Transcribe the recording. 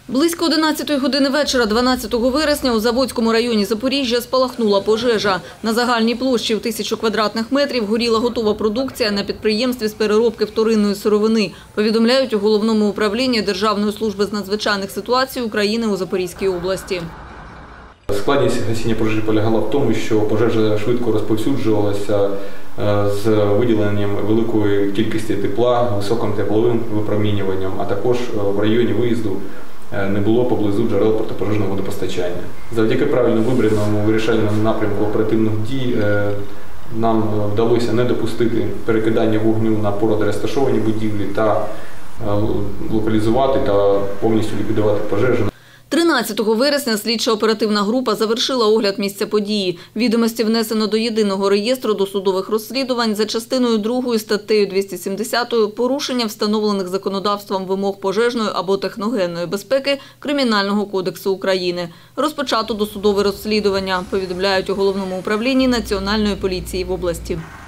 Близько 11 години вечора 12 вересня у Заводському районі Запоріжжя спалахнула пожежа. На загальній площі в 1000 квадратних метрів горіла готова продукція на підприємстві з переробки вторинної сировини, повідомляють у Головному управлінні Державної служби з надзвичайних ситуацій України у Запорізькій області. Складність гасіння пожежі полягала в тому, що пожежа швидко розповсюджувалася з виділенням великої кількості тепла, високим тепловим випромінюванням, а також в районі виїзду не було поблизу джерел протипожежного водопостачання. Завдяки правильно вибраному вирішальному напрямку оперативних дій нам вдалося не допустити перекидання вогню на поруч розташовані будівлі та локалізувати та повністю ліквідувати пожежу. 13 вересня слідчо-оперативна група завершила огляд місця події. Відомості внесено до єдиного реєстру досудових розслідувань за частиною 2 статтею 270 порушення встановлених законодавством вимог пожежної або техногенної безпеки Кримінального кодексу України. Розпочато досудове розслідування, повідомляють у Головному управлінні Національної поліції в області.